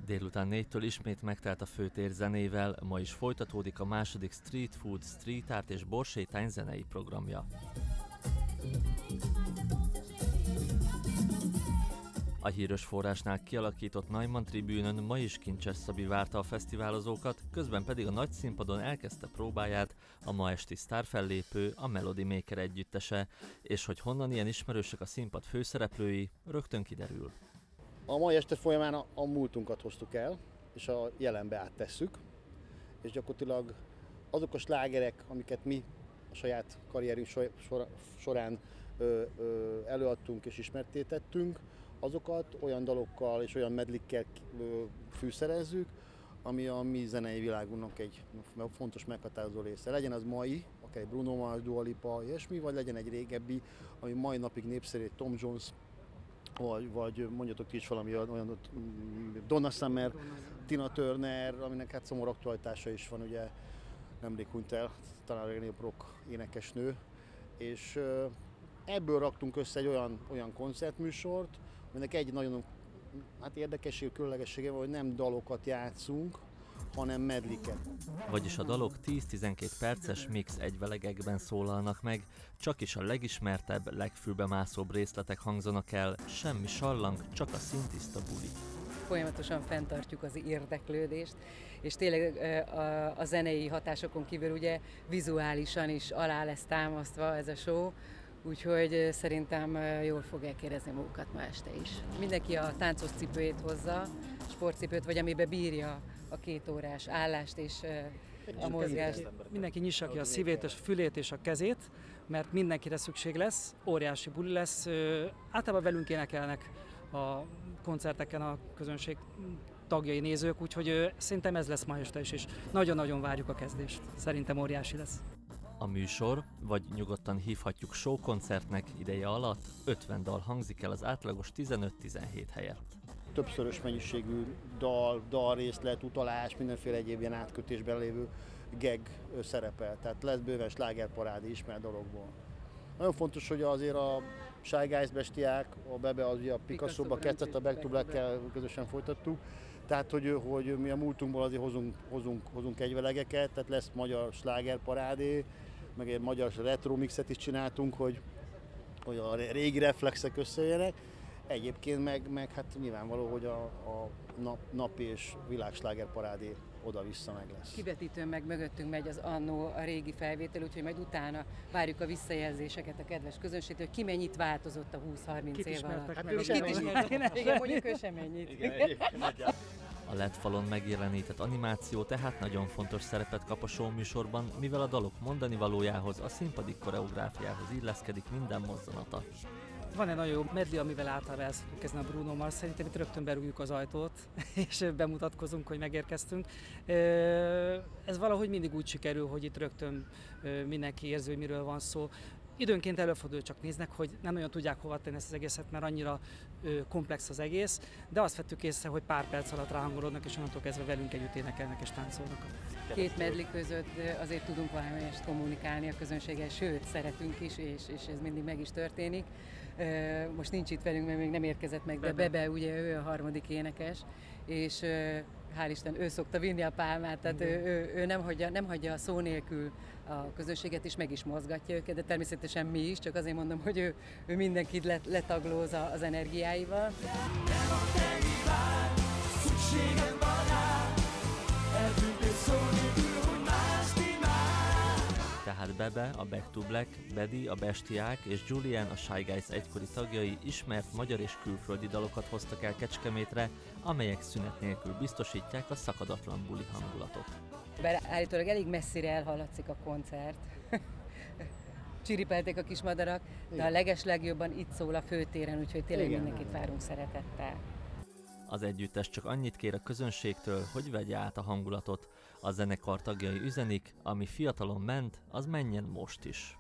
Délután 4-től ismét megtelt a főtér zenével, ma is folytatódik a második Street Food, Street Art és borsétány zenei programja. A híres forrásnál kialakított Neumann tribűnön ma is Kincses Szabi várta a fesztiválozókat, közben pedig a nagy színpadon elkezdte próbáját a ma esti sztárfellépő, a Melody Maker együttese, és hogy honnan ilyen ismerősek a színpad főszereplői, rögtön kiderül. A mai este folyamán a múltunkat hoztuk el, és a jelenbe áttesszük, és gyakorlatilag azok a slágerek, amiket mi a saját karrierünk során előadtunk és ismertétettünk, azokat olyan dalokkal és olyan medlikkel fűszerezzük, ami a mi zenei világunknak egy fontos meghatározó része. Legyen az mai, akár egy Bruno Mars, Dua Lipa, ilyesmi, vagy legyen egy régebbi, ami mai napig népszerű, Tom Jones, vagy mondjatok ti is valami olyan, Donna Summer, Tina Turner, aminek hát szomorú aktualitása is van, ugye nemrég hunyt el, talán a legnagyobb rock énekesnő, és ebből raktunk össze egy olyan koncertműsort, aminek egy nagyon érdekesség, különlegessége van, hogy nem dalokat játszunk, hanem medliket. Vagyis a dalok 10-12 perces mix egyvelegekben szólalnak meg, csak is a legismertebb, legfülbemászóbb részletek hangzanak el, semmi sallang, csak a színtiszta buli. Folyamatosan fenntartjuk az érdeklődést, és tényleg a zenei hatásokon kívül ugye vizuálisan is alá lesz támasztva ez a show, úgyhogy szerintem jól fogják érezni magukat ma este is. Mindenki a táncos cipőjét hozza, sportcipőt, vagy amiben bírja a 2 órás állást és a mozgást. Mindenki nyissa ki a szívét, a fülét és a kezét, mert mindenkire szükség lesz, óriási buli lesz. Általában velünk énekelnek a koncerteken a közönség tagjai, nézők, úgyhogy szerintem ez lesz ma este is, és nagyon-nagyon várjuk a kezdést. Szerintem óriási lesz. A műsor, vagy nyugodtan hívhatjuk showkoncertnek ideje alatt 50 dal hangzik el az átlagos 15-17 helyett. Többszörös mennyiségű dalrészlet, utalás, mindenféle egyéb ilyen átkötésben lévő gag szerepel. Tehát lesz bőven slágerparádi ismert dologból. Nagyon fontos, hogy azért a Shy Guys bestiák, a Bebe az ugye a Picasso-ba kezdett, a Back to Black-kel közösen folytattuk. Tehát, hogy mi a múltunkból azért hozunk egyvelegeket, tehát lesz magyar slágerparádé, meg egy magyar retro mixet is csináltunk, hogy a régi reflexek összejöjjenek. Egyébként meg hát nyilvánvaló, hogy a napi és világslágerparádé oda-vissza meg lesz. Kivetítőn meg mögöttünk megy az annó a régi felvétel, úgyhogy majd utána várjuk a visszajelzéseket a kedves közönségtől, hogy ki mennyit változott a 20-30 év alatt. Hát ők sem mennyit. Igen, mondjuk ő sem mennyit. A LED falon megjelenített animáció tehát nagyon fontos szerepet kap a show műsorban, mivel a dalok mondani valójához, a színpadi koreográfiához illeszkedik minden mozzanata. Van egy nagyon jó medley, amivel általában el szoktunk kezdeni a Bruno Mars, szerintem itt rögtön berúgjuk az ajtót, és bemutatkozunk, hogy megérkeztünk. Ez valahogy mindig úgy sikerül, hogy itt rögtön mindenki érzi, hogy miről van szó. Időnként előfordul, csak néznek, hogy nem nagyon tudják hova tenni ezt az egészet, mert annyira komplex az egész, de azt vettük észre, hogy pár perc alatt ráhangolódnak, és onnantól kezdve velünk együtt énekelnek és táncolnak. 2 medley között azért tudunk valamelyest kommunikálni a közönséggel, sőt, szeretünk is, és ez mindig meg is történik. Most nincs itt velünk, mert még nem érkezett meg, de Bebe, ugye ő a 3. énekes, és hál' Isten, ő szokta vinni a pálmát, tehát ő nem hagyja a szó nélkül a közönséget, és meg is mozgatja őket, de természetesen mi is, csak azért mondom, hogy ő mindenkit letaglóz az energiáival. Tehát Bebe, a Back to Black, Bedi, a Bestiák és Julian, a Shy Guys egykori tagjai ismert magyar és külföldi dalokat hoztak el Kecskemétre, amelyek szünet nélkül biztosítják a szakadatlan buli hangulatot. Bár állítólag elég messzire elhallatszik a koncert. Csiripelték a kismadarak, de a legeslegjobban itt szól a főtéren, úgyhogy tényleg mindenkit várunk szeretettel. Az együttes csak annyit kér a közönségtől, hogy vegye át a hangulatot. A zenekar tagjai üzenik, ami fiatalon ment, az menjen most is.